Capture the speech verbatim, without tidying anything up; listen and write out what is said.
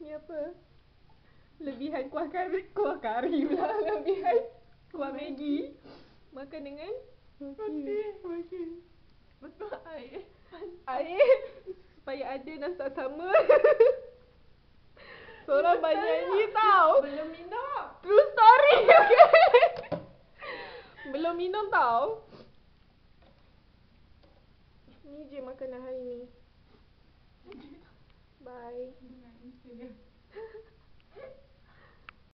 Ni apa? Lebihan kuah kari. Kuah kari pula. Lebihan kuah Maggi. Makan dengan roti. Roti. Betul air. Air. Supaya ada dan tak sama. Seorang banyak ni tau. Belum minum. True story. Okay. Belum minum tau. Ni je makanan hari ni. Bye. Dengan Instagram.